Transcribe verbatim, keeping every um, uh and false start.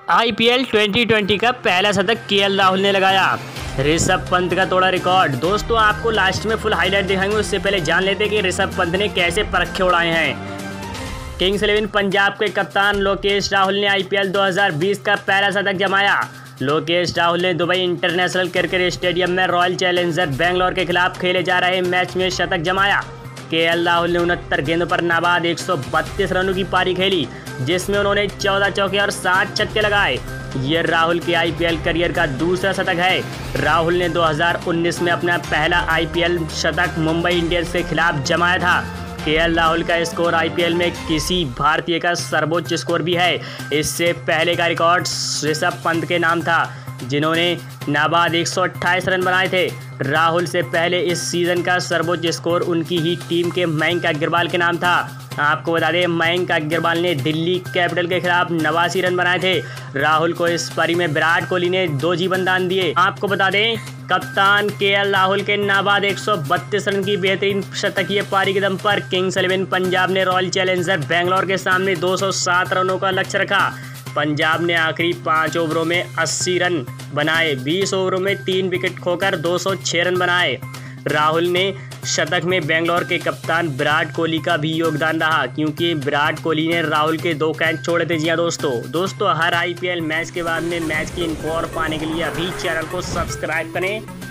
IPL twenty twenty का पहला शतक केएल राहुल ने लगाया। ऋषभ पंत का तोड़ा रिकॉर्ड। दोस्तों आपको लास्ट में फुल हाईलाइट दिखाएंगे, उससे पहले जान लेते हैं कि ऋषभ पंत ने कैसे परखे उड़ाए हैं। किंग्स इलेवन पंजाब के कप्तान लोकेश राहुल ने आईपीएल दो हज़ार बीस का पहला शतक जमाया। लोकेश राहुल ने दुबई इंटरनेशनल क्रिकेट स्टेडियम में रॉयल चैलेंजर बेंगलोर के खिलाफ खेले जा रहे मैच में शतक जमाया। केएल राहुल ने उनहत्तर गेंदों पर नाबाद एक सौ बत्तीस रनों की पारी खेली, जिसमें उन्होंने चौदह चौके और सात छक्के लगाए। यह राहुल के आईपीएल करियर का दूसरा शतक है। राहुल ने दो हज़ार उन्नीस में अपना पहला आईपीएल शतक मुंबई इंडियंस के खिलाफ जमाया था। केएल राहुल का स्कोर आईपीएल में किसी भारतीय का सर्वोच्च स्कोर भी है। इससे पहले का रिकॉर्ड ऋषभ पंत के नाम था, जिन्होंने नाबाद एक सौ अट्ठाईस रन बनाए थे। राहुल से पहले इस सीज़न का सर्वोच्च स्कोर उनकी ही टीम के मयंक अग्रवाल के नाम था। आपको बता दें, मयंक अग्रवाल ने दिल्ली कैपिटल के खिलाफ नवासी रन बनाए थे। राहुल को इस पारी में विराट कोहली ने दो जीवन दान दिए। आपको बता दें, कप्तान केएल राहुल के नाबाद एक सौ बत्तीस रन की बेहतरीन शतकीय पारी के दम पर किंग्स इलेवन पंजाब ने रॉयल चैलेंजर बेंगलोर के सामने दो सौ सात रनों का लक्ष्य रखा। पंजाब ने आखिरी पाँच ओवरों में अस्सी रन बनाए, बीस ओवरों में तीन विकेट खोकर दो सौ छह रन बनाए। राहुल ने शतक में बेंगलोर के कप्तान विराट कोहली का भी योगदान रहा, क्योंकि विराट कोहली ने राहुल के दो कैच छोड़े थे। जी हाँ दोस्तों दोस्तों हर आईपीएल मैच के बाद में मैच की इन्फो और पाने के लिए अभी चैनल को सब्सक्राइब करें।